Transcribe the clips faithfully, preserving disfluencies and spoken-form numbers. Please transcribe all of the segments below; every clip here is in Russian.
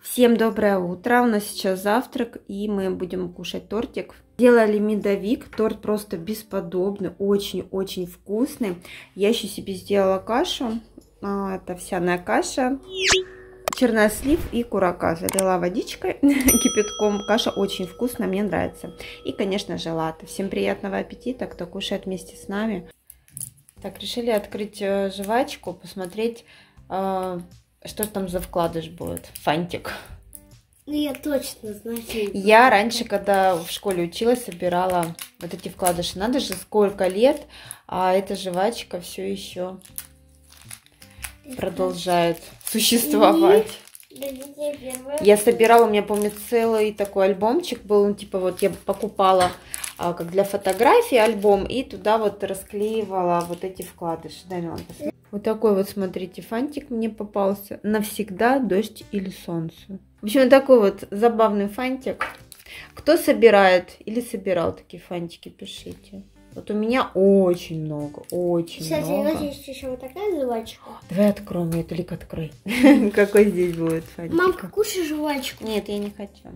Всем доброе утро, у нас сейчас завтрак и мы будем кушать тортик. Делали медовик, торт просто бесподобный, очень-очень вкусный. Я еще себе сделала кашу, это овсяная каша, чернослив и курака. Залила водичкой, кипятком, каша очень вкусная, мне нравится. И, конечно же, латте. Всем приятного аппетита, кто кушает вместе с нами. Так, решили открыть жвачку, посмотреть, что там за вкладыш будет? Фантик. Ну, я точно знаю. Я раньше, когда в школе училась, собирала вот эти вкладыши. Надо же, сколько лет, а эта жвачка все еще продолжает существовать. Я собирала, у меня, помню, целый такой альбомчик был. Ну, типа вот я покупала а, как для фотографий альбом и туда вот расклеивала вот эти вкладыши. Дай, Милан, посмотри. Вот такой вот, смотрите, фантик мне попался. Навсегда дождь или солнце. В общем, такой вот забавный фантик. Кто собирает или собирал такие фантики, пишите. Вот у меня очень много, очень Кстати, много. у нас есть еще вот такая жвачка. Давай откроем ее, только открой. Какой здесь будет фантик? Мамка, кушай жвачку. Нет, я не хочу.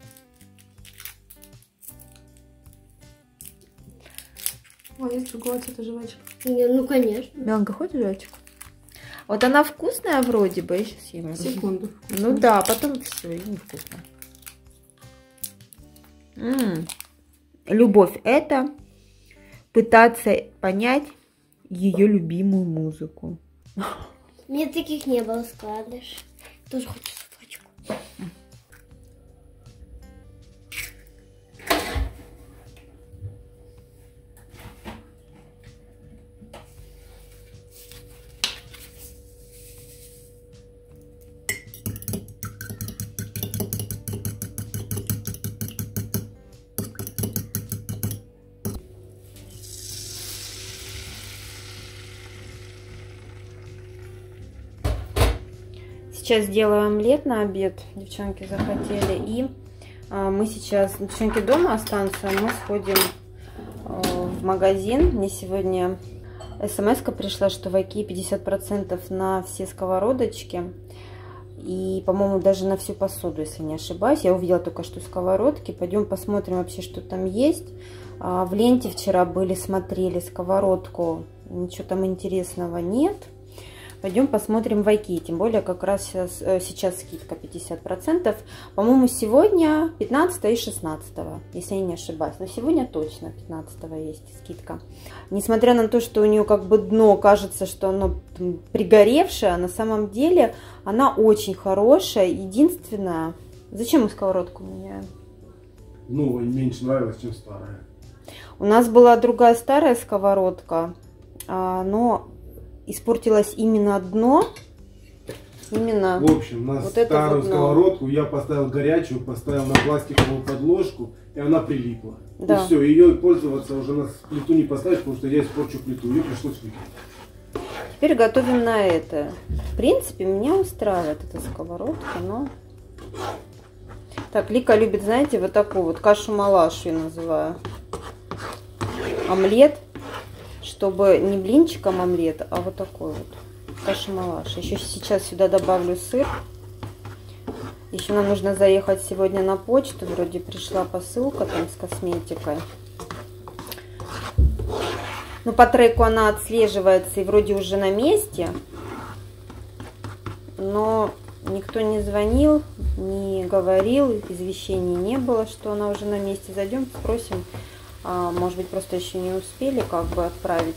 О, есть другого цвета жвачка. Не, ну, конечно. Меланка, хочешь жвачку? Вот она вкусная вроде бы, я сейчас съем. Секунду. Ну да, потом все, и невкусно. М-м. Любовь — это пытаться понять ее любимую музыку. Мне таких не было, складываешь. Тоже хочу жвачку. Сейчас сделаю омлет на обед. Девчонки захотели. И а, мы сейчас, девчонки дома останутся, мы сходим а, в магазин. Мне сегодня смс-ка пришла, что в Икее пятьдесят процентов на все сковородочки. И, по-моему, даже на всю посуду, если не ошибаюсь. Я увидела только что сковородки. Пойдем посмотрим вообще, что там есть. А, в ленте вчера были, смотрели сковородку. Ничего там интересного нет. Пойдем посмотрим в Икее, тем более как раз сейчас, сейчас скидка пятьдесят процентов. По-моему, сегодня пятнадцатого и шестнадцатого, если я не ошибаюсь. Но сегодня точно пятнадцатого есть скидка. Несмотря на то, что у нее как бы дно, кажется, что оно пригоревшее, а на самом деле она очень хорошая. Единственное, зачем мы сковородку меняем? Новая меньше нравилась, чем старая. У нас была другая старая сковородка, но испортилось именно дно. Именно В общем, на вот старую вот сковородку я поставил горячую, поставил на пластиковую подложку, и она прилипла. Да. И все, ее пользоваться уже на плиту не поставить, потому что я испорчу плиту. Ее пришлось выкинуть. Теперь готовим на это. В принципе, меня устраивает эта сковородка, но... Так, Лика любит, знаете, вот такую вот кашу-малашу я называю. Омлет. Чтобы не блинчиком омлет, а вот такой вот каша-малаш. Еще сейчас сюда добавлю сыр. Еще нам нужно заехать сегодня на почту. Вроде пришла посылка там с косметикой. Ну, по треку она отслеживается и вроде уже на месте. Но никто не звонил, не говорил, извещений не было, что она уже на месте. Зайдем, спросим. А, может быть, просто еще не успели как бы отправить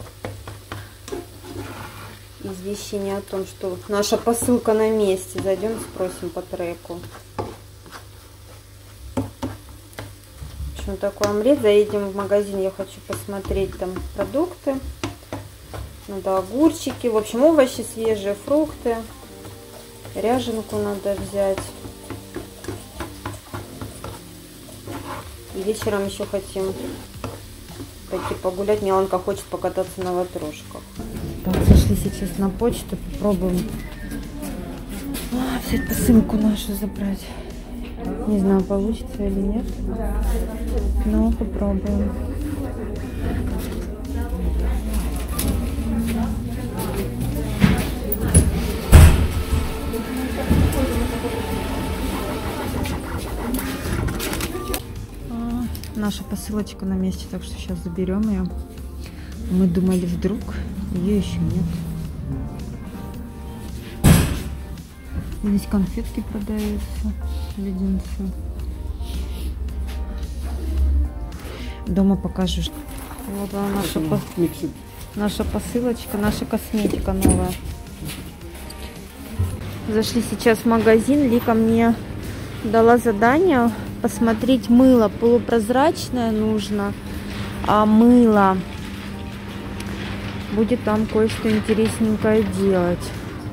извещение о том, что наша посылка на месте. Зайдем, спросим по треку. В общем, такой омлет. Заедем в магазин, я хочу посмотреть там продукты. Надо огурчики, в общем, овощи свежие, фрукты. Ряженку надо взять. И вечером еще хотим пойти погулять. Миланка хочет покататься на ватрушках. Так, зашли сейчас на почту. Попробуем а, взять посылку нашу забрать. Не знаю, получится или нет. Но попробуем. наша посылочка на месте, так что сейчас заберем ее. Мы думали, вдруг ее еще нет. Здесь конфетки продаются, леденцы. Дома покажу. Вот она, наша, по... наша посылочка, наша косметика новая. Зашли сейчас в магазин. Лика мне дала задание посмотреть мыло. Полупрозрачное нужно. А мыло будет там кое-что интересненькое делать.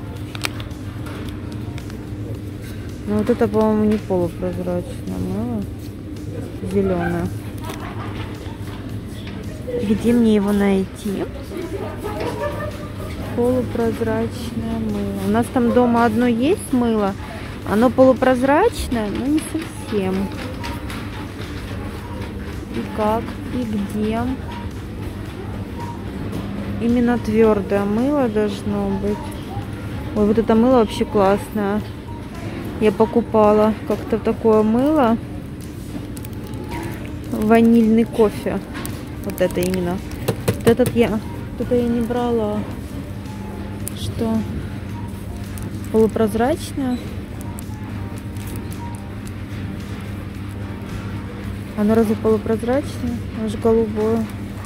Но вот это, по-моему, не полупрозрачное мыло. Зеленое. Где мне его найти? Полупрозрачное мыло. У нас там дома одно есть мыло. Оно полупрозрачное, но не совсем. И как? И где? Именно твердое мыло должно быть. Ой, вот это мыло вообще классное. Я покупала как-то такое мыло. Ванильный кофе. Вот это именно. Вот этот я, вот это я не брала. Что? Полупрозрачное. Оно разве полупрозрачное? Оно же голубое.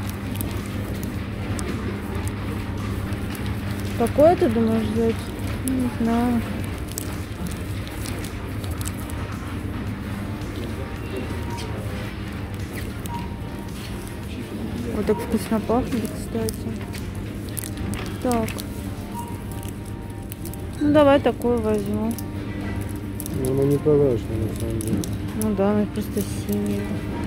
Какое ты думаешь взять? Не знаю. Вот так вкусно пахнет, кстати. Так. Ну, давай такое возьму. Ну, она не прозрачная, на самом деле. Ну да, она просто синяя.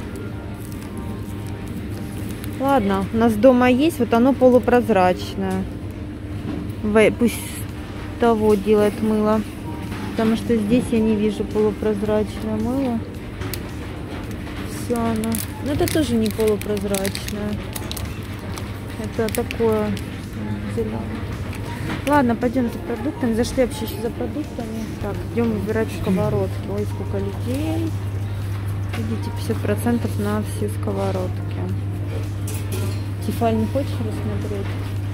Ладно, у нас дома есть, вот оно полупрозрачное. Пусть того делает мыло. Потому что здесь я не вижу полупрозрачное мыло. Все оно. Но это тоже не полупрозрачное. Это такое зеленое. Ладно, пойдем за продуктами. Зашли вообще еще за продуктами. Так, идем выбирать сковородки. Ой, сколько людей. Видите, пятьдесят процентов на все сковородки. Тефаль не хочешь рассмотреть?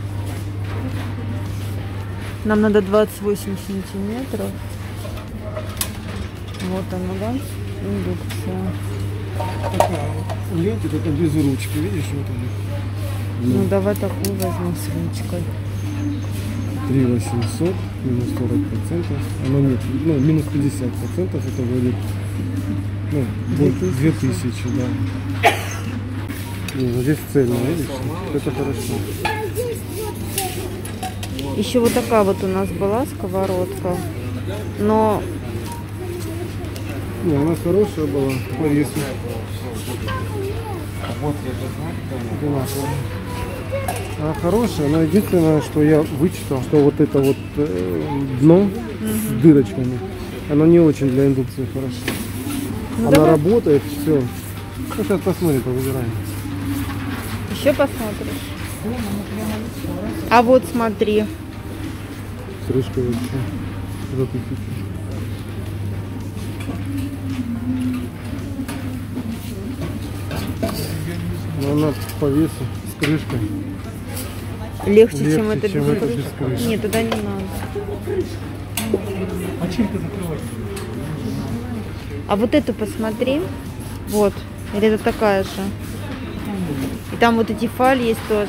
Нам надо двадцать восемь сантиметров. Вот оно, да? Индукция. Такая лента, это без ручки, видишь, вот она. Ну, ну давай такую возьмем с ручкой. три восемьсот, минус сорок процентов. Оно нет, ну, минус пятьдесят процентов, это будет, ну, будет две тысячи, да. Не, ну здесь цельно, видишь? Это хорошо. Еще вот такая вот у нас была сковородка. Но... Не, она хорошая была по весу. Она хорошая, но единственное, что я вычитал, что вот это вот э, дно угу. с дырочками, оно не очень для индукции хорошо. Ну, она давай. Работает, все. Ну, сейчас посмотрим, повыбираем. Еще посмотришь. А вот смотри. Крышка вообще запустить. Но она по весу с крышкой. Легче, Легче чем это чем без это крышки. без крышки. Нет, тогда не надо. А чем ты закрываешь? А вот эту посмотри. Вот. Или это такая же? И там вот эти фали есть тоже.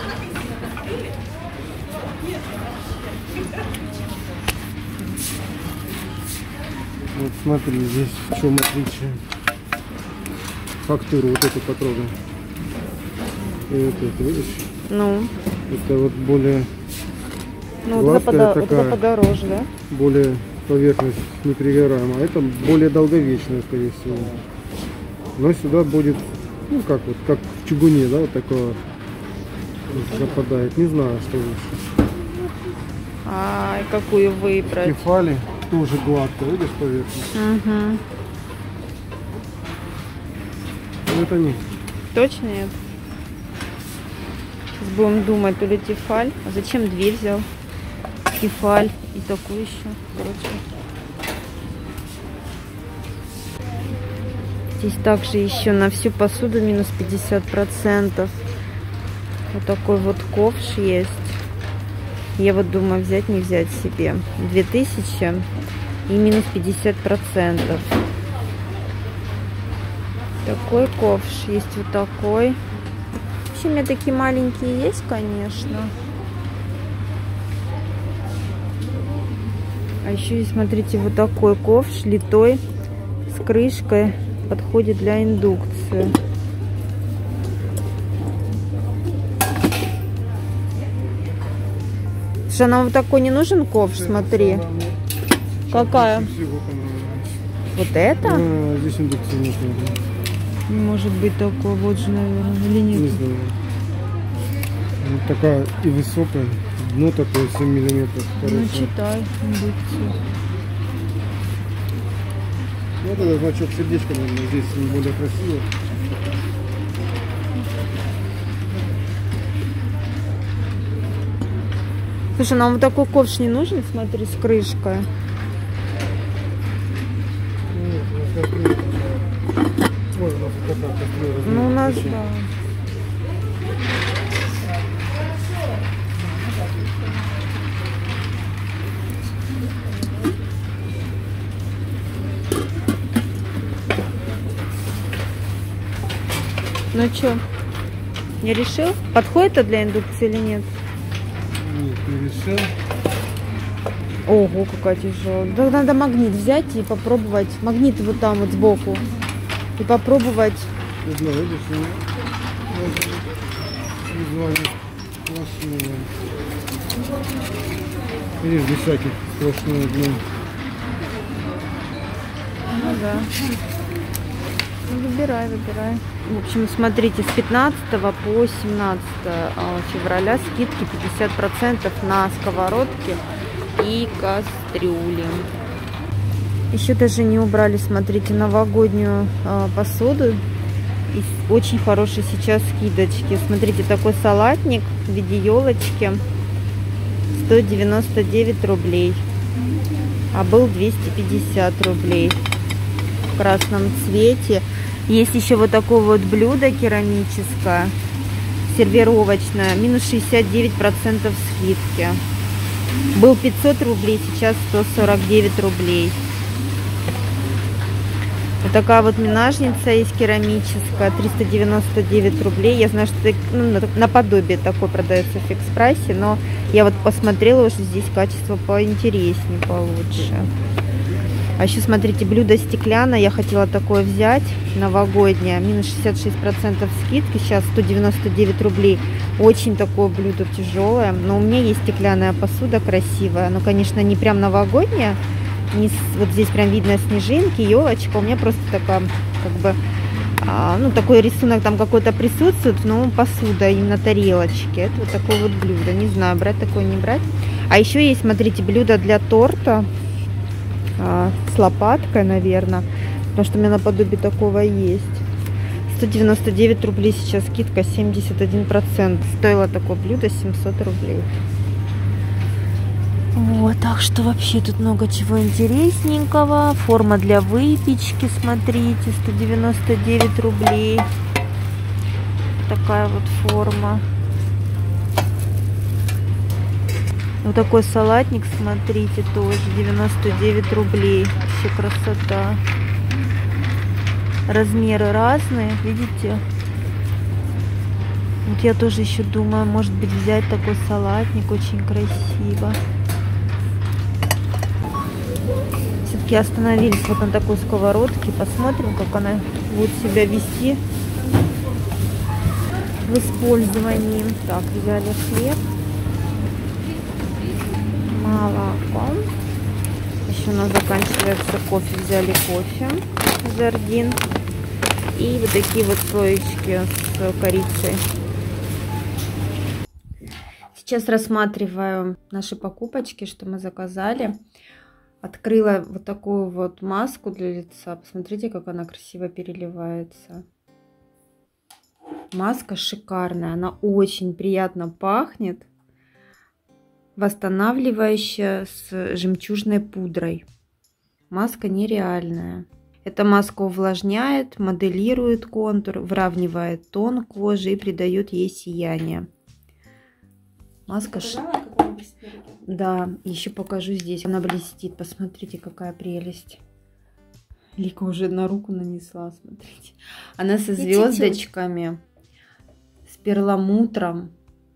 Вот смотри, здесь в чем отличие. Фактуру вот эту потрогай. И вот эту, видишь? Ну. Это вот более ну, вот гладкая это такая. Вот подороже, да? Более поверхность непригораемая. А это более долговечная, скорее всего. Но сюда будет, ну как вот, как в чугуне, да, вот такое западает. Не знаю, что лучше. Ай, какую выбрать? Тефали тоже гладкая, видишь, поверхность? Угу. Но это нет. Точно нет? Сейчас будем думать, то ли тефаль. А зачем дверь взял? Тефаль и такую еще. Короче. Здесь также еще на всю посуду минус пятьдесят процентов. Вот такой вот ковш есть. Я вот думаю, взять, не взять себе. две тысячи и минус пятьдесят процентов. Такой ковш есть, вот такой. В общем, у меня такие маленькие есть, конечно. А еще есть, смотрите, вот такой ковш литой с крышкой. Подходит для индукции. Слушай, а нам вот такой не нужен ковш, смотри. Какая? Вот это? А, здесь индукция нет. Может быть такой, вот же, наверное, или нет? Не знаю. Вот такая и высокая. Дно такое семь миллиметров. Ну, читай индукцию. Вот этот значок сердечка, наверное, здесь более красиво. Слушай, нам вот такой ковш не нужен, смотри, с крышкой. Ой, у нас вот такая кастрюля. Ну, у нас, да. Ну что, не решил? Подходит это для индукции или нет? Нет, не решил. Ого, какая тяжелая. Да, надо магнит взять и попробовать. Магнит вот там вот сбоку. И попробовать. Не знаю, видишь, визуально сплошную. Видишь, без всяких сплошную дно. Ну да. Ну, выбирай, выбирай. В общем, смотрите, с пятнадцатого по семнадцатое февраля скидки пятьдесят процентов на сковородки и кастрюли. Еще даже не убрали, смотрите, новогоднюю э, посуду. И очень хорошие сейчас скидочки. Смотрите, такой салатник в виде елочки. сто девяносто девять рублей. А был двести пятьдесят рублей. В красном цвете. Есть еще вот такое вот блюдо керамическое, сервировочное, минус шестьдесят девять процентов скидки. Был пятьсот рублей, сейчас сто сорок девять рублей. Вот такая вот минажница есть керамическая, триста девяносто девять рублей. Я знаю, что это, ну, наподобие такой продается в фикс-прайсе, но я вот посмотрела, что здесь качество поинтереснее, получше. А еще, смотрите, блюдо стеклянное. Я хотела такое взять, новогоднее. Минус шестьдесят шесть процентов скидки. Сейчас сто девяносто девять рублей. Очень такое блюдо тяжелое. Но у меня есть стеклянная посуда красивая. Но, конечно, не прям новогодняя. Не, вот здесь прям видно снежинки, елочка. У меня просто такая, как бы, а, ну, такой рисунок там какой-то присутствует. Но посуда, именно тарелочки. Это вот такое вот блюдо. Не знаю, брать такое, не брать. А еще есть, смотрите, блюдо для торта. С лопаткой, наверное, потому что у меня наподобие такого есть. Сто девяносто девять рублей сейчас скидка, семьдесят один процент. Стоило такое блюдо семьсот рублей. Вот, так что вообще тут много чего интересненького. Форма для выпечки, смотрите, сто девяносто девять рублей. Такая вот форма. Вот такой салатник, смотрите, тоже девяносто девять рублей. Вообще красота. Размеры разные, видите? Вот я тоже еще думаю, может быть, взять такой салатник. Очень красиво. Все-таки остановились вот на такой сковородке. Посмотрим, как она будет себя вести в использовании. Так, взяли хлеб. Молоко. Еще у нас заканчивается кофе. Взяли кофе Жардин. И вот такие вот слоечки с корицей. Сейчас рассматриваю наши покупочки, что мы заказали. Открыла вот такую вот маску для лица. Посмотрите, как она красиво переливается. Маска шикарная. Она очень приятно пахнет. Восстанавливающая с жемчужной пудрой. Маска нереальная. Эта маска увлажняет, моделирует контур, выравнивает тон кожи и придает ей сияние. Маска... Ш... Да, еще покажу здесь. Она блестит. Посмотрите, какая прелесть. Лика уже на руку нанесла, смотрите. Она со звездочками, с перламутром.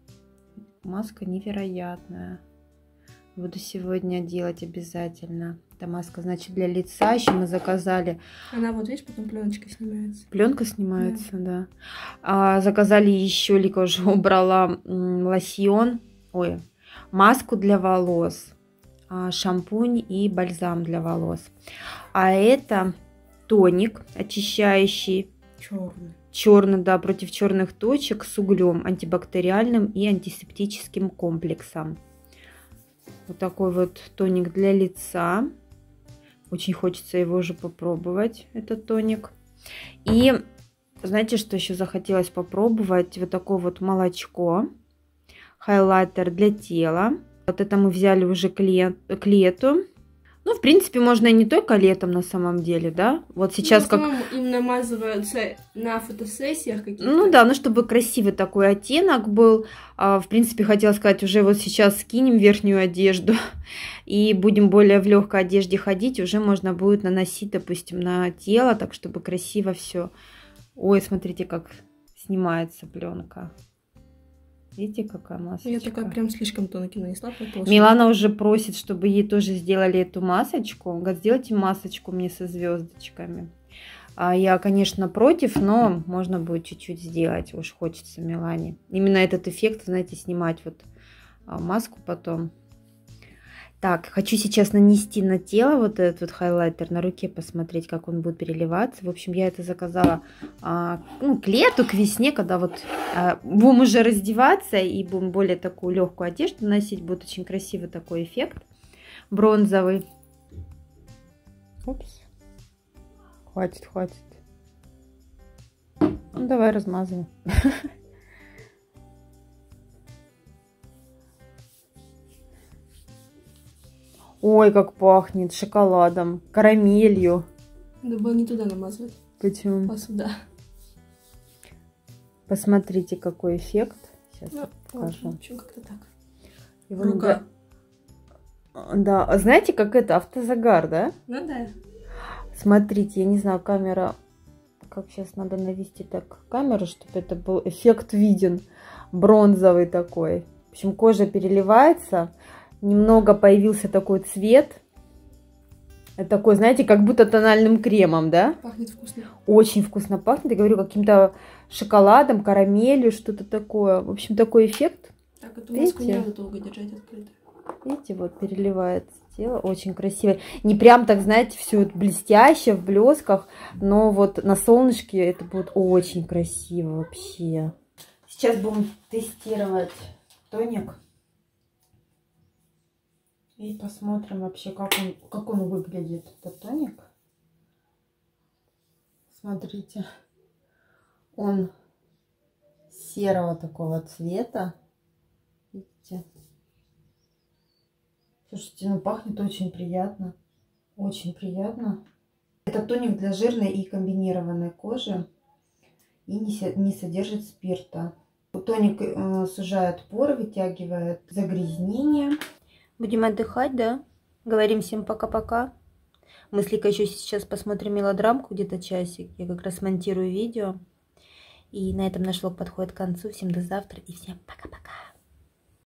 Маска невероятная. Буду сегодня делать обязательно. Эта маска, значит, для лица. Еще мы заказали. Она вот, видишь, потом пленочка снимается. Пленка снимается, да. да. А, заказали еще, Лика уже убрала лосьон. Ой, маску для волос. Шампунь и бальзам для волос. А это тоник очищающий. Черный. Черный, да, против черных точек с углем, антибактериальным и антисептическим комплексом. Вот такой вот тоник для лица. Очень хочется его уже попробовать, этот тоник. И знаете, что еще захотелось попробовать? Вот такое вот молочко. Хайлайтер для тела. Вот это мы взяли уже к, лет, к лету. Ну, в принципе, можно и не только летом на самом деле, да? Вот сейчас ну, как... Им намазываются на фотосессиях каких-то. Ну да, ну чтобы красивый такой оттенок был. В принципе, хотела сказать, уже вот сейчас скинем верхнюю одежду и будем более в легкой одежде ходить. Уже можно будет наносить, допустим, на тело, так чтобы красиво все. Ой, смотрите, как снимается пленка. Видите, какая масочка? Я такая прям слишком тонкий нанесла. Милана уже просит, чтобы ей тоже сделали эту масочку. Говорит, сделайте масочку мне со звездочками. А я, конечно, против, но можно будет чуть-чуть сделать. Уж хочется Милане. Именно этот эффект, знаете, снимать вот маску потом. Так, хочу сейчас нанести на тело вот этот вот хайлайтер, на руке посмотреть, как он будет переливаться. В общем, я это заказала а, ну, к лету, к весне, когда вот а, будем уже раздеваться и будем более такую легкую одежду носить. Будет очень красивый такой эффект бронзовый. Упс. Хватит, хватит. Ну, давай размазывай. Ой, как пахнет шоколадом, карамелью. Надо было не туда намазывать. Почему? А сюда. Посмотрите, какой эффект. Сейчас ну, покажу. В общем, как-то так. Его Рука. Надо... Да, знаете, как это, автозагар, да? Ну да. Смотрите, я не знаю, камера... Как сейчас надо навести так камеру, чтобы это был эффект виден. Бронзовый такой. В общем, кожа переливается. Немного появился такой цвет. Это такой, знаете, как будто тональным кремом, да? Пахнет вкусно. Очень вкусно пахнет. Я говорю, каким-то шоколадом, карамелью, что-то такое. В общем, такой эффект. Так, эту маску не надо долго держать открытой. Видите, вот переливается тело. Очень красиво. Не прям так, знаете, все блестяще, в блесках. Но вот на солнышке это будет очень красиво вообще. Сейчас будем тестировать тоник. И посмотрим вообще, как он, как он выглядит, этот тоник. Смотрите. Он серого такого цвета. Видите? Слушайте, ну пахнет очень приятно. Очень приятно. Это тоник для жирной и комбинированной кожи. И не, не содержит спирта. Тоник э, сужает поры, вытягивает загрязнения. Будем отдыхать, да? Говорим всем пока-пока. Мы с Ликой еще сейчас посмотрим мелодрамку, где-то часик. Я как раз монтирую видео. И на этом наш влог подходит к концу. Всем до завтра и всем пока-пока.